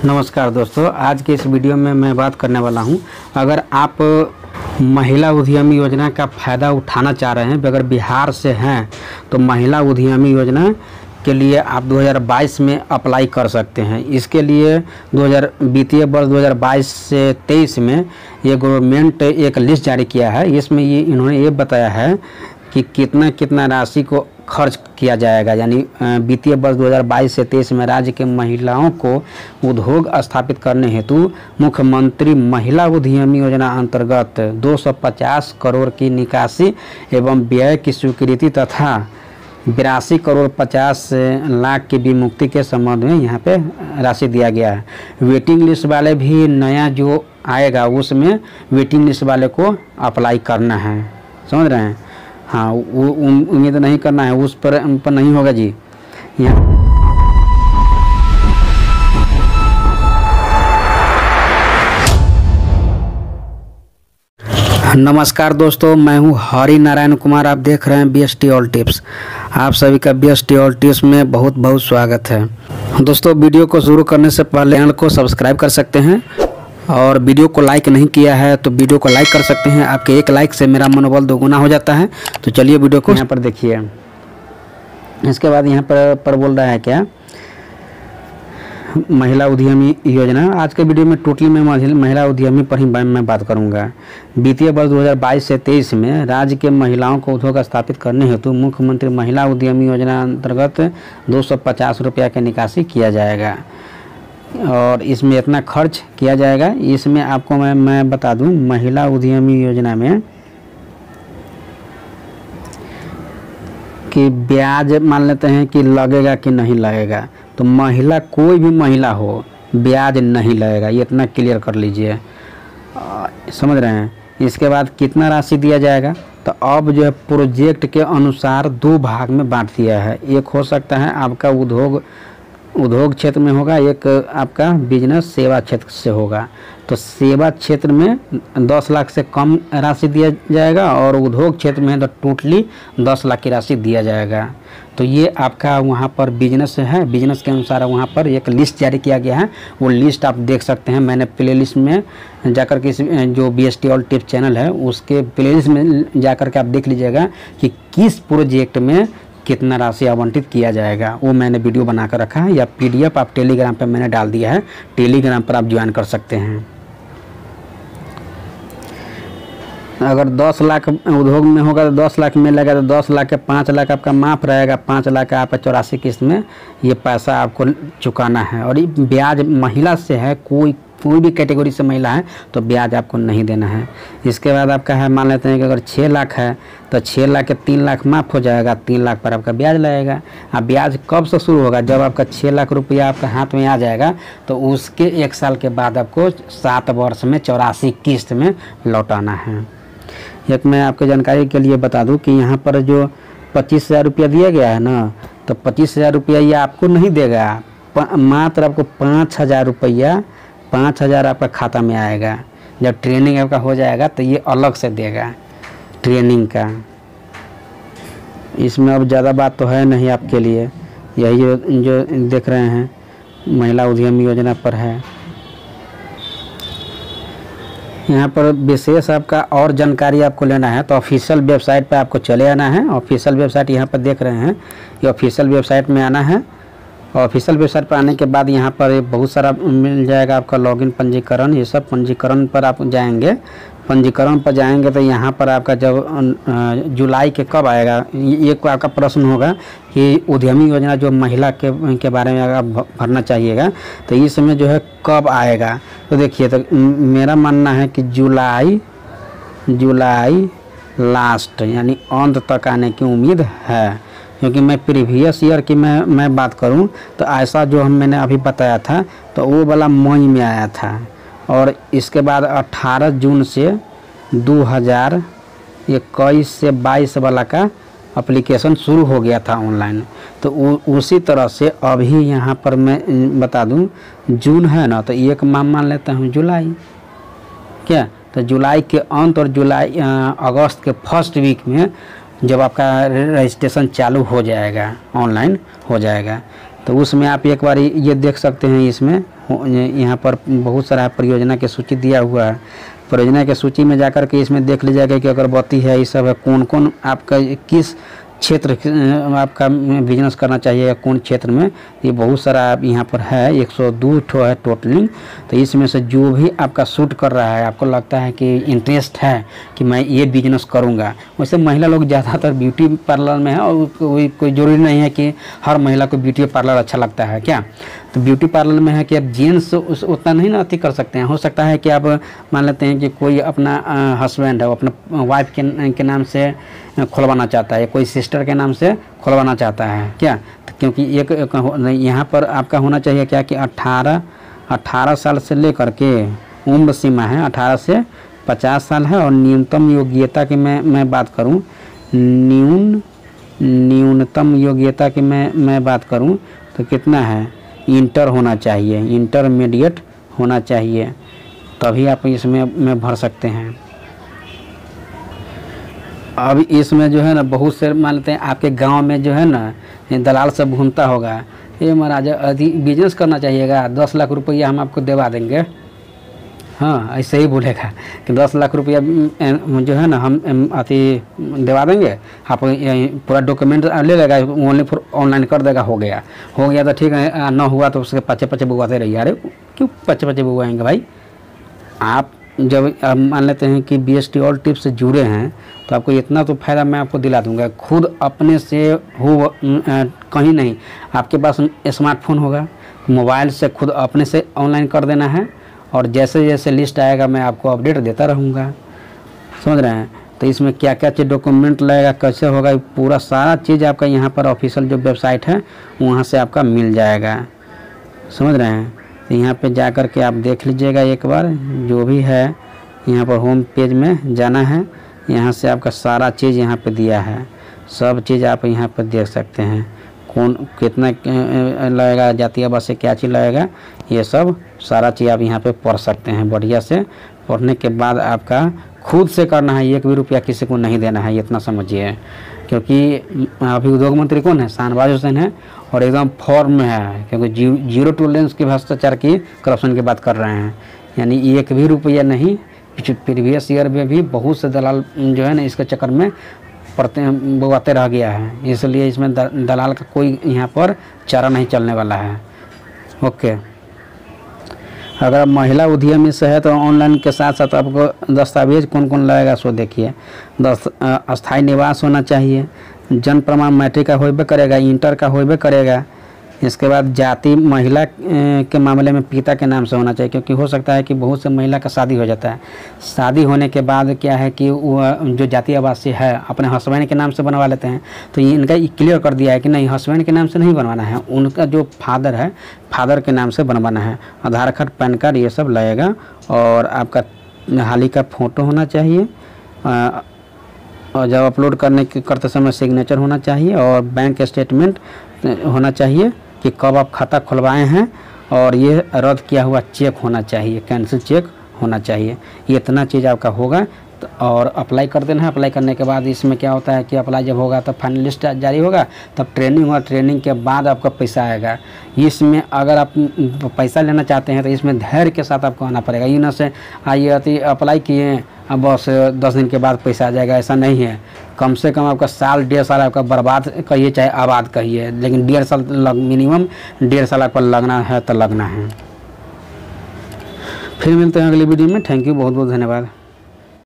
नमस्कार दोस्तों, आज के इस वीडियो में मैं बात करने वाला हूं। अगर आप महिला उद्यमी योजना का फ़ायदा उठाना चाह रहे हैं, अगर बिहार से हैं तो महिला उद्यमी योजना के लिए आप 2022 में अप्लाई कर सकते हैं। इसके लिए वित्तीय वर्ष 2022 से 23 में ये गवर्नमेंट एक लिस्ट जारी किया है। इसमें इन्होंने ये बताया है कि कितना राशि को खर्च किया जाएगा। यानी वित्तीय वर्ष 2022 से 23 में राज्य के महिलाओं को उद्योग स्थापित करने हेतु मुख्यमंत्री महिला उद्यमी योजना अंतर्गत 250 करोड़ की निकासी एवं व्यय की स्वीकृति तथा 82 करोड़ 50 लाख की विमुक्ति के संबंध में यहाँ पे राशि दिया गया है। वेटिंग लिस्ट वाले भी नया जो आएगा उसमें वेटिंग लिस्ट वाले को अप्लाई करना है, समझ रहे हैं। हाँ, वो उम्मीद नहीं करना है, उस पर नहीं होगा जी। यहाँ नमस्कार दोस्तों, मैं हूँ हरि नारायण कुमार। आप देख रहे हैं BST ऑल टिप्स। आप सभी का BST ऑल टिप्स में बहुत बहुत स्वागत है। दोस्तों, वीडियो को शुरू करने से पहले चैनल को सब्सक्राइब कर सकते हैं और वीडियो को लाइक नहीं किया है तो वीडियो को लाइक कर सकते हैं। आपके एक लाइक से मेरा मनोबल दोगुना हो जाता है। तो चलिए वीडियो को यहाँ पर देखिए। इसके बाद यहाँ पर बोल रहा है क्या, महिला उद्यमी योजना। आज के वीडियो में टोटली मैं महिला उद्यमी पर ही मैं बात करूंगा। वित्तीय वर्ष 2022 से 23 में राज्य के महिलाओं को उद्योग स्थापित करने हेतु मुख्यमंत्री महिला उद्यमी योजना अंतर्गत 250 रुपया की निकासी किया जाएगा और इसमें इतना खर्च किया जाएगा। इसमें आपको मैं बता दूं, महिला उद्यमी योजना में कि ब्याज मान लेते हैं कि लगेगा कि नहीं लगेगा। तो महिला, कोई भी महिला हो, ब्याज नहीं लगेगा, ये इतना क्लियर कर लीजिए, समझ रहे हैं। इसके बाद कितना राशि दिया जाएगा, तो अब जो है प्रोजेक्ट के अनुसार 2 भाग में बांट दिया है। एक हो सकता है आपका उद्योग क्षेत्र में होगा, एक आपका बिजनेस सेवा क्षेत्र से होगा। तो सेवा क्षेत्र में 10 लाख से कम राशि दिया जाएगा और उद्योग क्षेत्र में तो टोटली 10 लाख की राशि दिया जाएगा। तो ये आपका वहाँ पर बिजनेस है, बिजनेस के अनुसार वहाँ पर एक लिस्ट जारी किया गया है। वो लिस्ट आप देख सकते हैं। मैंने प्लेलिस्ट में जाकर के जो BST ऑल टिप्स चैनल है उसके प्लेलिस्ट में जाकर के आप देख लीजिएगा कि किस प्रोजेक्ट में कितना राशि आवंटित किया जाएगा। वो मैंने वीडियो बनाकर रखा है, या PDF आप टेलीग्राम पर मैंने डाल दिया है। टेलीग्राम पर आप ज्वाइन कर सकते हैं। अगर 10 लाख उद्योग में होगा तो 10 लाख मिलेगा, तो 10 लाख के 5 लाख आपका माफ़ रहेगा। 5 लाख का आपका 84 किस्त में ये पैसा आपको चुकाना है। और ये ब्याज महिला से है, कोई भी कैटेगरी से महिला है तो ब्याज आपको नहीं देना है। इसके बाद आपका है, मान लेते हैं कि अगर 6 लाख है तो 6 लाख के 3 लाख माफ़ हो जाएगा, 3 लाख पर आपका ब्याज लगेगा। अब ब्याज कब से शुरू होगा, जब आपका 6 लाख रुपया आपका हाथ में आ जाएगा तो उसके 1 साल के बाद आपको 7 वर्ष में 84 किस्त में लौटाना है। एक मैं आपको जानकारी के लिए बता दूं कि यहाँ पर जो 25,000 रुपया दिया गया है ना, तो 25,000 रुपया ये आपको नहीं देगा, मात्र आपको 5,000 रुपया 5,000 आपका खाता में आएगा। जब ट्रेनिंग आपका हो जाएगा तो ये अलग से देगा ट्रेनिंग का। इसमें अब ज़्यादा बात तो है नहीं आपके लिए, यही जो देख रहे हैं महिला उद्यमी योजना पर है। यहाँ पर विशेष आपका और जानकारी आपको लेना है तो ऑफिशियल वेबसाइट पर आपको चले आना है। ऑफिशियल वेबसाइट यहाँ पर देख रहे हैं, ये ऑफिशियल वेबसाइट में आना है। ऑफिशियल वेबसाइट पर आने के बाद यहाँ पर बहुत सारा मिल जाएगा आपका लॉगिन, पंजीकरण, ये सब। पंजीकरण पर आप जाएंगे, पंजीकरण पर जाएंगे तो यहाँ पर आपका जब जुलाई के कब आएगा, ये आपका प्रश्न होगा कि उद्यमी योजना जो महिला के बारे में आप भरना चाहिएगा तो इस समय जो है कब आएगा। तो देखिए, तो मेरा मानना है कि जुलाई लास्ट यानी अंत तक आने की उम्मीद है। क्योंकि मैं प्रीवियस ईयर की मैं बात करूं तो ऐसा जो मैंने अभी बताया था तो वो वाला मई में आया था। और इसके बाद 18 जून से 2021 से 22 वाला का एप्लीकेशन शुरू हो गया था ऑनलाइन। तो उसी तरह से अभी यहाँ पर मैं बता दूं, जून है ना, तो एक माह मान लेता हूँ जुलाई, क्या, तो जुलाई के अंत और अगस्त के फर्स्ट वीक में जब आपका रजिस्ट्रेशन चालू हो जाएगा, ऑनलाइन हो जाएगा, तो उसमें आप एक बार ये देख सकते हैं। इसमें यहाँ पर बहुत सारा परियोजना की सूची दिया हुआ है। परियोजना की सूची में जाकर के इसमें देख लीजिएगा कि अगरबत्ती है, ये सब है, कौन कौन आपका किस क्षेत्र आपका बिजनेस करना चाहिए, कौन क्षेत्र में, ये बहुत सारा आप यहाँ पर है। 102 ठो है टोटलिंग। तो इसमें से जो भी आपका सूट कर रहा है, आपको लगता है कि इंटरेस्ट है कि मैं ये बिजनेस करूँगा। वैसे महिला लोग ज़्यादातर ब्यूटी पार्लर में है, और कोई ज़रूरी नहीं है कि हर महिला को ब्यूटी पार्लर अच्छा लगता है क्या। तो ब्यूटी पार्लर में है कि अब जेंट्स उतना नहीं ना अति कर सकते हैं। हो सकता है कि आप मान लेते हैं कि कोई अपना हस्बैंड है, वो अपना वाइफ के नाम से खुलवाना चाहता है, कोई सिस्टर के नाम से खुलवाना चाहता है क्या। तो क्योंकि एक यहाँ पर आपका होना चाहिए क्या कि 18 साल से लेकर के उम्र सीमा है 18 से 50 साल है। और न्यूनतम योग्यता की मैं बात करूँ, न्यूनतम योग्यता की मैं बात करूँ तो कितना है, इंटर होना चाहिए, इंटरमीडिएट होना चाहिए, तभी आप इसमें भर सकते हैं। अब इसमें जो है ना बहुत से मान लेते हैं आपके गांव में जो है ना दलाल सब घूमता होगा, ये महाराज अधिक बिजनेस करना चाहिएगा, 10 लाख रुपया हम आपको दिलवा देंगे। हाँ, ऐसे ही बोलेगा कि 10 लाख रुपया जो है ना हम अति दिलवा देंगे, आप पूरा डॉक्यूमेंट ले लेगा, ओनली फॉर ऑनलाइन कर देगा, हो गया तो ठीक है, ना हुआ तो उसके पचे बुआते रहिए। अरे क्यों पचे बुआएंगे भाई। आप जब मान लेते हैं कि BST ऑल टिप्स से जुड़े हैं तो आपको इतना तो फ़ायदा मैं आपको दिला दूंगा। खुद अपने से हो कहीं नहीं, आपके पास स्मार्टफोन होगा, मोबाइल से खुद अपने से ऑनलाइन कर देना है, और जैसे जैसे लिस्ट आएगा मैं आपको अपडेट देता रहूँगा। समझ रहे हैं। तो इसमें क्या क्या चीज़ डॉक्यूमेंट लगेगा, कैसे होगा, पूरा सारा चीज़ आपका यहाँ पर ऑफिशियल जो वेबसाइट है वहाँ से आपका मिल जाएगा। समझ रहे हैं। तो यहाँ पे जा कर के आप देख लीजिएगा एक बार, जो भी है यहाँ पर होम पेज में जाना है, यहाँ से आपका सारा चीज़ यहाँ पे दिया है, सब चीज़ आप यहाँ पर देख सकते हैं। कौन कितना लगेगा, जातीय आवास से क्या चीज़ लगेगा, ये सब सारा चीज़ आप यहाँ पे पढ़ सकते हैं। बढ़िया से पढ़ने के बाद आपका खुद से करना है, 1 भी रुपया किसी को नहीं देना है, इतना समझिए। क्योंकि अभी उद्योग मंत्री कौन है, शाहनवाज हुसैन है, और एकदम फॉर्म में है, क्योंकि जीरो टॉलरेंस की भ्रष्टाचार की करप्शन की बात कर रहे हैं। यानी 1 भी रुपया नहीं, प्रीवियस ईयर में भी बहुत से दलाल जो है ना इसके चक्कर में बुआते रह गया है। इसलिए इसमें दलाल का कोई यहाँ पर चारा नहीं चलने वाला है। ओके, अगर महिला उद्यमी से है तो ऑनलाइन के साथ साथ आपको दस्तावेज कौन कौन लगेगा सो देखिए। अस्थायी निवास होना चाहिए, जन्म प्रमाण मैट्रिक का होबे करेगा, इंटर का होबे करेगा। इसके बाद जाति महिला के मामले में पिता के नाम से होना चाहिए, क्योंकि हो सकता है कि बहुत से महिला का शादी हो जाता है। शादी होने के बाद क्या है कि वो जो जातीय आवासीय है अपने हस्बैंड के नाम से बनवा लेते हैं। तो इनका क्लियर कर दिया है कि नहीं, हस्बैंड के नाम से नहीं बनवाना है, उनका जो फादर है फादर के नाम से बनवाना है। आधार कार्ड, पैन कार्ड ये सब लगेगा, और आपका हाल ही का फ़ोटो होना चाहिए, और जब अपलोड करते समय सिग्नेचर होना चाहिए, और बैंक स्टेटमेंट होना चाहिए कि कब आप खाता खुलवाए हैं, और ये रद्द किया हुआ चेक होना चाहिए, कैंसिल चेक होना चाहिए। ये इतना चीज़ आपका होगा तो और अप्लाई कर देना है। अप्लाई करने के बाद इसमें क्या होता है कि अप्लाई जब होगा तब फाइनल लिस्ट जारी होगा, तब ट्रेनिंग होगा, ट्रेनिंग के बाद आपका पैसा आएगा। इसमें अगर आप पैसा लेना चाहते हैं तो इसमें धैर्य के साथ आपको आना पड़ेगा। ये ना से आइए अप्लाई किए अब बस 10 दिन के बाद पैसा आ जाएगा, ऐसा नहीं है। कम से कम आपका साल 1.5 साल आपका बर्बाद कहिए चाहे आबाद कहिए, लेकिन 1.5 साल मिनिमम 1.5 साल आपको लगना है तो लगना है। फिर मिलते हैं अगली वीडियो में। थैंक यू, बहुत बहुत धन्यवाद।